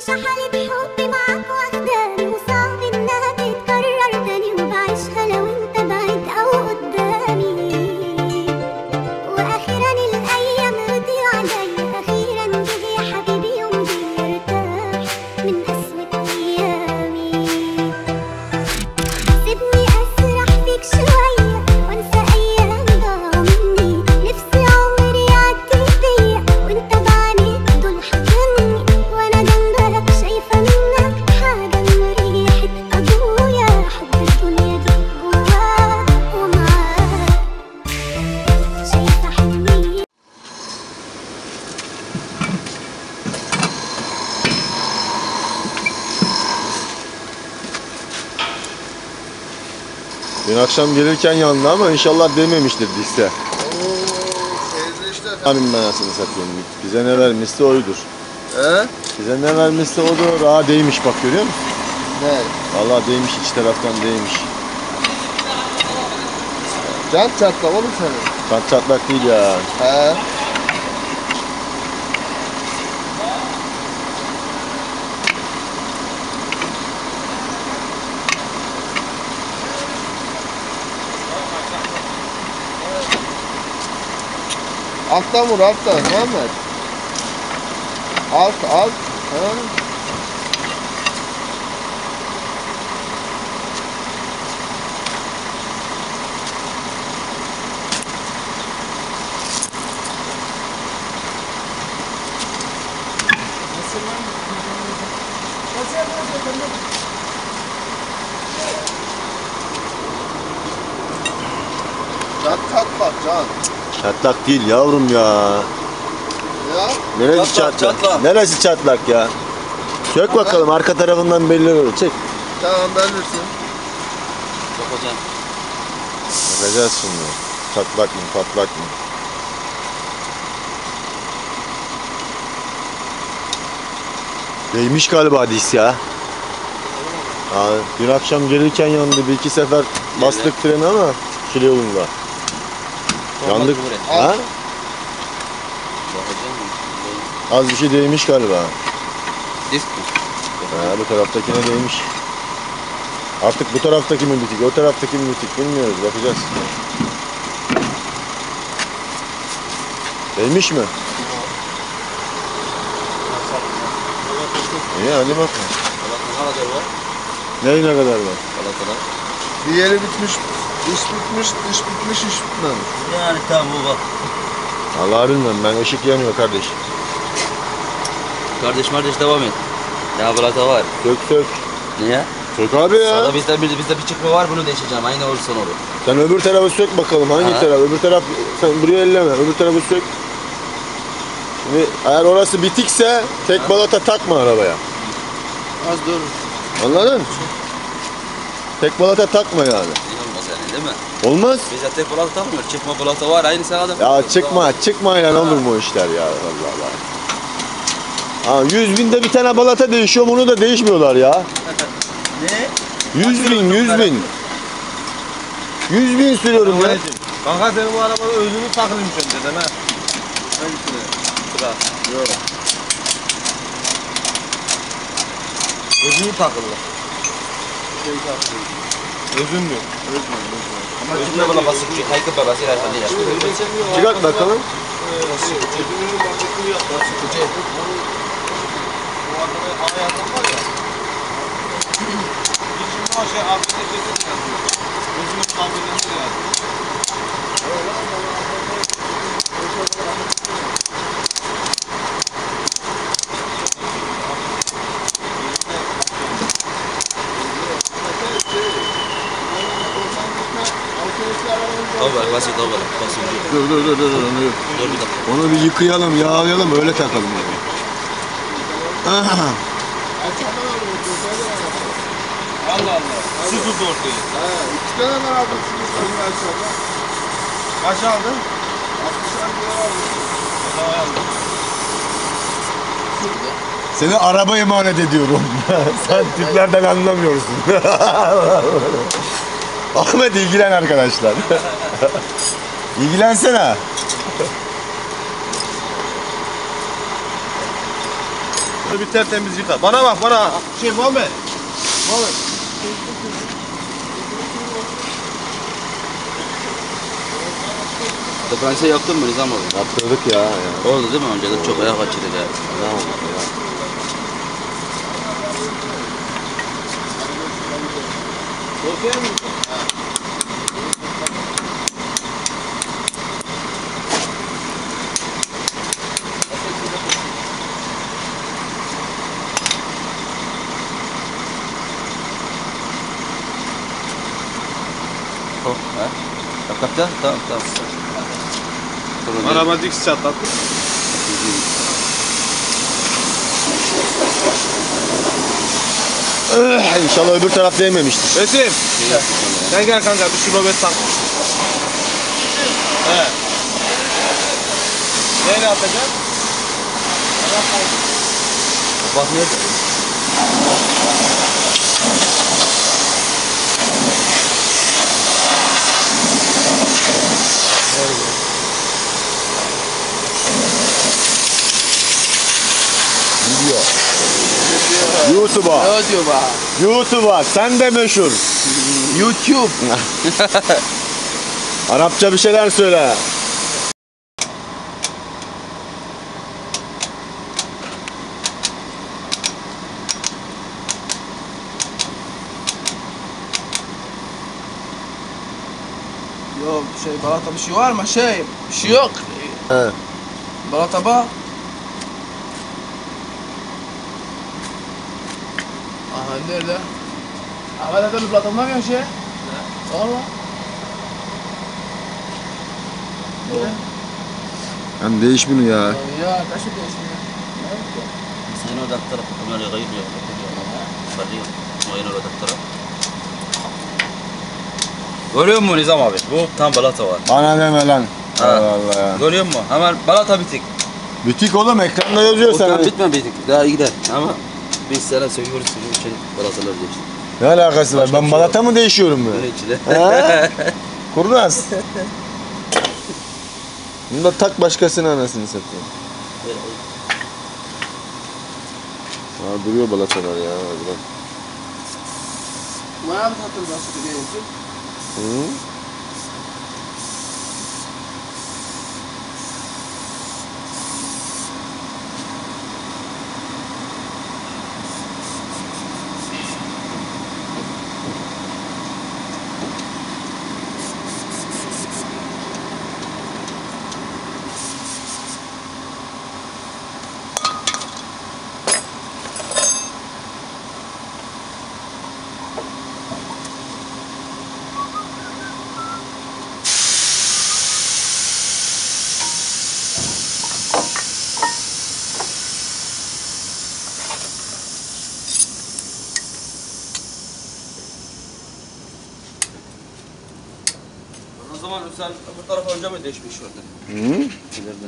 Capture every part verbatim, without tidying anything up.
شحني بحبي معاك واخداني وصعب انها تتكرر تاني وبعيشها لو انت بعيد او قدامي. واخيرا الايام رضي عليا، اخيرا جه يا حبيبي يوم جه ارتاح من قسوة ايامي. سيبني اسرح فيك شوية وانسى ايام ضاعوا مني، نفسي عمري يعدي بيا وانت بعينيك دول حاضني، وانا جنبك شايفة منك حاجة من ريحة ابويا. حب الدنيا دي جواك ومعاك شايفة حنية. Dün akşam gelirken yandı ama inşallah değmemiştir dikse. Ooo teyze işte. Amin ben anasını satayım. Bize ne vermişse oydur. He? Bize ne vermişse odur. Aa değmiş bak, görüyor musun? Ne? Vallahi değmiş, iç taraftan değmiş. Can çatla oğlum senin. Çat çatlak değil ya. He? Alttan vur alttan Muhammed. Alt alt. Ha? Can kat bak can. Çatlak değil yavrum ya. Ya. Neresi Çatlak, çatlak? çatlak. Neresi çatlak ya? Sök bakalım, arka tarafından belli olur. Çek. Tamam belirsin. Yok hocam. Bakacağız şimdi. Çatlak mı, patlak mı? Değmiş galiba diz ya. Aa, dün akşam gelirken yandı. Bir iki sefer bastık freni ama Şile yolunda. Yandık. Ha? Bakacağım. Az bir şey değmiş galiba. Disk mi? Ha, bu taraftakine değmiş. Artık bu taraftaki mi bitik, o taraftaki mi bitik bilmiyoruz. Bakacağız. Değmiş mi? İyi, hadi bakalım. Ne kadar var? Neyi ne kadar var? Balatalar. Bir yeri bitmiş, iş bitmiş, iş bitmiş, iş bitmemiş. Yani tamam bu bak. Allah bilmem, ben ışık yanıyor kardeş. Kardeş kardeş devam et. Ya balata var. Sök sök. Niye? Sök abi ya. Sağda bizde bir, bizde bir çıkma var, bunu değişeceğim. Aynı olursa olur. Sen öbür tarafı sök bakalım, hangi Ha. taraf? Öbür taraf, sen buraya elleme, öbür tarafı sök. Şimdi eğer orası bitikse tek balata takma arabaya. Az dur. Anladın? Tek balata takma yani. İyi olmaz yani değil mi? Olmaz. Bizde tek balata takmıyor. Çıkma balata var. Aynı sağda. Ya çıkma, çıkma yani olur mu o işler ya? Allah Allah. Ha, yüz binde bir tane balata değişiyor, bunu da değişmiyorlar ya. Ne? Yüz bin, yüz bin. Yüz bin sürüyorum ya. Kanka senin bu arabanın özünü takılmış önceden ha. Hangisini? Sıra. Yok. Özünü takıldı. Şey takıldı. Özün diyor. Ama özünde bana basık bir kaykı babası ile alakalı ya. Çıkart bakalım. Dobar, basit dobar. Basit. Dur dur dur dur. Onu, Dur bir dakika. onu bir yıkayalım, yağlayalım, öyle takalım yani. Allah Allah. Su tut ortaya. He, iki tane ben aldım şimdi senin aşağıda. Kaç aldın? altmış lira aldım. Seni araba emanet ediyorum. Sen tiplerden anlamıyorsun. Ahmet ilgilen arkadaşlar. İlgilensene. Bunu bir tertemiz yıka. Bana bak bana. Şey Muhammed. Muhammed. Diferansiyel yaptın mı Nizam abi? Yaptırdık ya. ya. Oldu değil mi? Önceden çok ayak açıyorduk ya. Tamam ya. Oh, ha? Kapta? Tamam, tamam. Sorun değil. Araba diks çatlattı. Öh, İnşallah öbür taraf değmemiştir. Besim. Sen gel kanka bir şu robot tak. He. Neyle atacaksın? Bak nerede? Gidiyor. YouTube'a. YouTube'a. YouTube'a. Sen de meşhur. YouTube. Arapça bir şeyler söyle. Yok şey balata bir şey var mı? Şey bir şey yok. He. Balata bak. Aha nerede? Aha da bir balata mı şey? Valla. Ne? Hem değiş bunu ya. Ya kaç yaşında? Sen o doktora bakımları kayıp ya. Sarıyor. Oyun o doktora. Görüyor musun Nizam abi? Bu tam balata var. Bana deme lan. Ha. Allah Allah ya. Görüyor musun? Hemen balata bitik. Bitik oğlum, ekranda yazıyor O tam sana. bitme bitik. Daha iyi gider. Ama biz sana söylüyoruz sizin için balatalar geçti. Ne alakası var? Başka bir Ben şey balata yok. mı değişiyorum Bunun ben? içinde. He? Kurnaz. Bunu da tak başkasının anasını satayım. Ha, duruyor balatalar ya. Hadi Bana mı tattın başı bir yeri? Hı? O zaman sen bu tarafa önce mi değişmiş orada? Hı? İleride.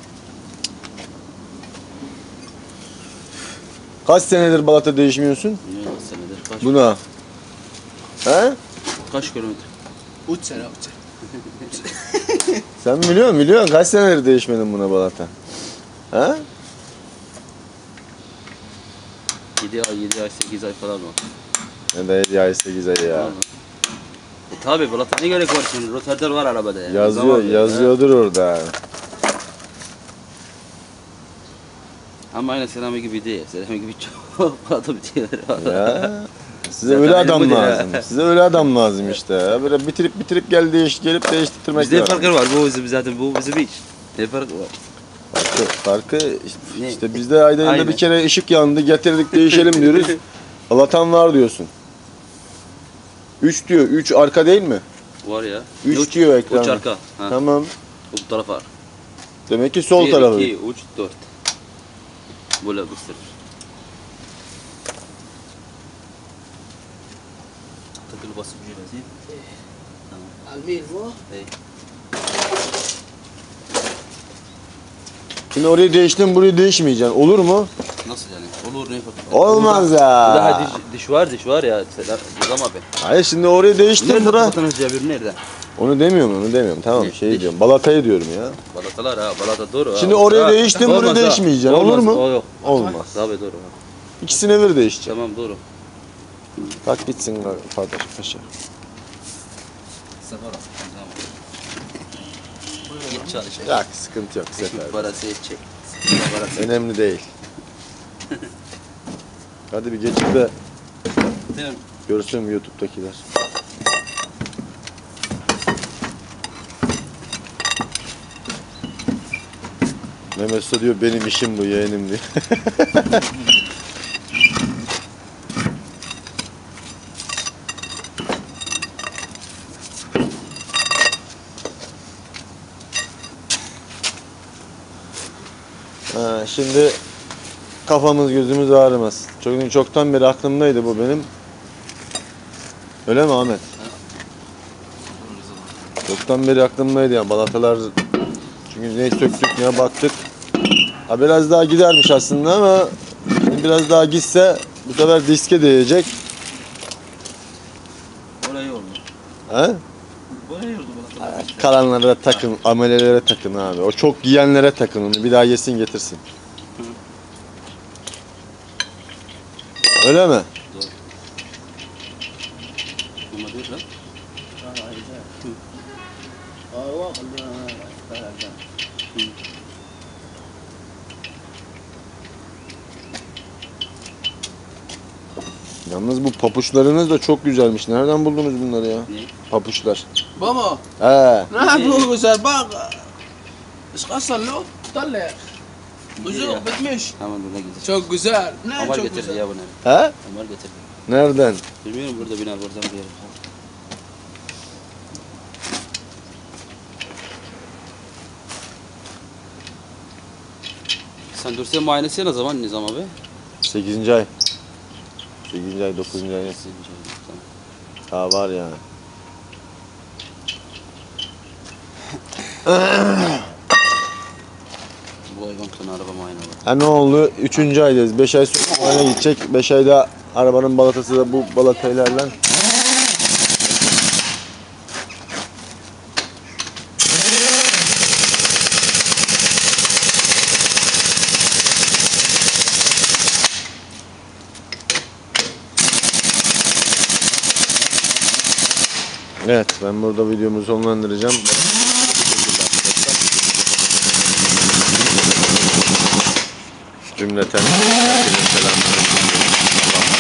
Kaç senedir balata değişmiyorsun? Ya senedir kaç? Buna. He? Kaç kilometre? Üç sene üç sene. Sen biliyorsun biliyorsun kaç senedir değişmedin buna balata? He? yedi ay, yedi ay, sekiz ay falan var. Ne de yedi ay sekiz ay ya. Vallahi. E tabi balata ne gerek var şimdi? Rotarder var arabada yani. Yazıyor, Zaman- yazıyordur orada. Ama aynı Selami gibi değil. Selami gibi çok balata bitiyorlar. Ya. Size Zaten öyle benim adam bu değil ha. lazım. Size öyle adam lazım işte. ya. Böyle bitirip bitirip gel değiş gelip değiştirmek Bizde lazım. farkı var. Bu bizim zaten bu bizim iş. Ne farkı var? Farkı, farkı işte, Ne? işte bizde ayda yılda Aynen. bir kere ışık yandı getirdik değişelim diyoruz. Alatan var diyorsun. Üç diyor. Üç arka değil mi? Var ya. Üç Uç- diyor ekranda. Uç arka. Ha. Tamam. Bu taraf var. Demek ki sol Bir, tarafı. iki, üç, dört. Böyle gösterir. Takılı basıp bir şey Almir bu. Hey. Şimdi orayı değiştin burayı değişmeyeceksin. Olur mu? Nasıl yani? Olur ne yapalım? Olmaz ya. Daha diş, diş var diş var ya. Selam Nizam abi. Hayır şimdi orayı değiştin Nerede bura. kapatınız Cabir nerede? Onu demiyorum, onu demiyorum. Tamam Ne? şey Ne? diyorum. Balatayı diyorum ya. Balatalar ha, balata doğru. ha. Şimdi oraya Ha, değiştin, olmaz buraya ha. değişmeyeceksin. Olur Olmaz, mu? O yok. Olmaz. Tabii doğru. İkisine bir değişeceksin. Tamam doğru. Tak gitsin Fatih Paşa. Sefer al. Tamam. Git çalış. Yok sıkıntı yok Sefer. Ekmek parası çek. Parası. Önemli değil. Hadi bir geçip de Değil mi? görsün YouTube'dakiler. Mehmet Usta diyor benim işim bu, yeğenim diyor. Ha, şimdi kafamız gözümüz ağrımaz. Çok, çoktan beri aklımdaydı bu benim. Öyle mi Ahmet? Çoktan beri aklımdaydı yani balatalar. Çünkü ne söktük ne baktık. Ha, biraz daha gidermiş aslında ama şimdi biraz daha gitse bu sefer diske değecek. Orayı oldu. He? Orayı oldu balatalar. Kalanlara takın, amelelere takın abi. O çok giyenlere takın onu. Bir daha yesin getirsin. Öyle mi? Ama diyor lan. Yalnız bu papuçlarınız da çok güzelmiş. Nereden buldunuz bunları ya? Ne? Papuçlar. بابا He. نحن بوزر باغ ايش قصر له طلع وزوق بتمش Hemen burada gidiyor. çok güzel ne Ömer çok getirdi güzel ya bunu. He? Ömer getirdi. Nereden? Bilmiyorum burada bina buradan bir yer. Sen Dursiye muayenesi ne zaman Nizam abi? sekizinci ay. sekizinci ay, dokuzuncu ay. Tamam. Ha var ya. Bu hayvan sana araba muayene var. Ha ne oldu? Üçüncü aydayız. Beş ay sonra muayene gidecek. Beş ayda arabanın balatası da bu balataylarla. Evet, ben burada videomu sonlandıracağım. Cümleten herkese selamlar.